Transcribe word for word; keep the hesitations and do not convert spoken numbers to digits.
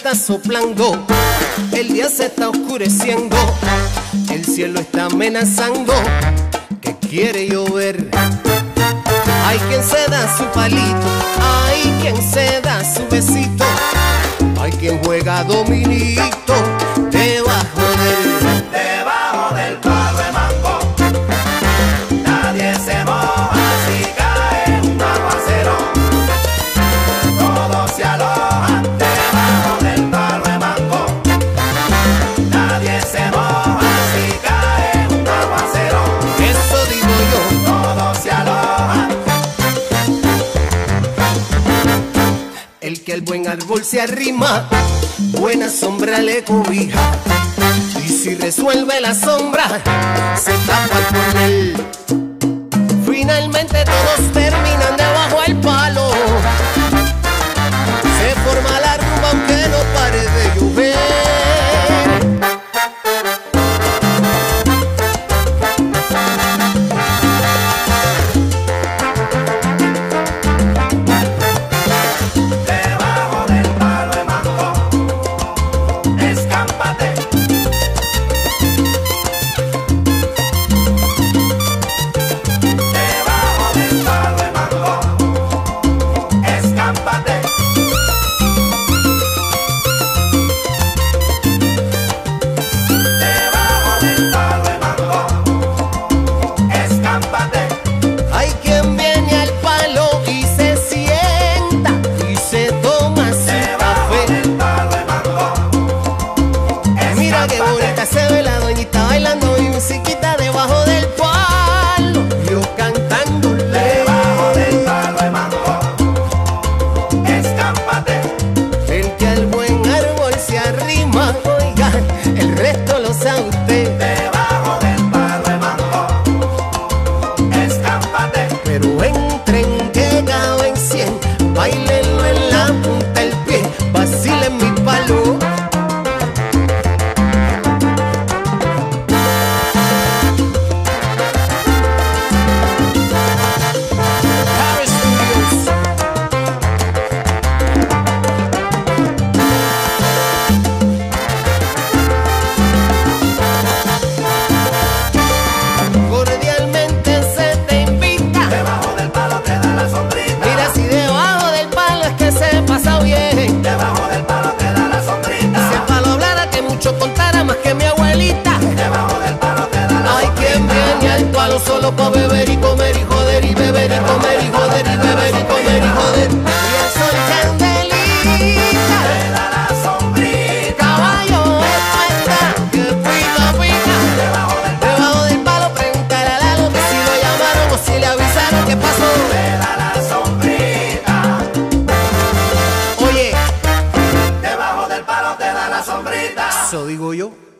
está soplando, el día se está oscureciendo, el cielo está amenazando que quiere llover. Hay quien se da su palito, hay quien se da su besito, hay quien juega dominito debajo del debajo del palo de mango. Nadie se moja si cae un aguacero. Todos se alojan debajo del palo de mango. Nadie se moja si cae un aguacero. Eso digo yo. Todos se alojan. El que al buen árbol se arrima, buena sombra le cobija. Y si resuelve la sombra, se tapa con él. Finalmente todos terminan debajo del palo. Se forma la rumba aunque no pare de llover. Debajo del palo de mango, escámpate. Debajo del palo de mango, escámpate. Debajo del palo de mango, escámpate. Hay quien viene al palo y se sienta y se toma su Debajo café. del palo de mango, Mira qué bonita se ve la doñita bailando y musiquita debajo del palo. Yo cantándole. debajo del palo de mango, escámpate. El que al buen árbol se arrima, oiga, el resto lo sabe usted. Debajo del palo de mango, escámpate. Pero entren que caben cien, bailenlo en la punta del pie, vacilen mi palo. Paris Studios. Cordialmente se te invita. Debajo del palo te da la sombrita. Mira si debajo del palo es que se pasa bien. Debajo del palo te da la Si el sombrita. palo hablara que mucho contara más que mi abuelita. Debajo del palo te da la Hay quien viene al palo solo pa' beber y comer y joder y beber y comer y joder y beber y comer y joder. Y el sol candelita, te da la sombrita. caballo, esto está que pica, pica. Debajo del Debajo del palo preguntar a Lalo que si lo llamaron o si le avisaron qué pasó. te da la sombrita. Oye, Debajo del palo te da la sombrita. eso digo yo.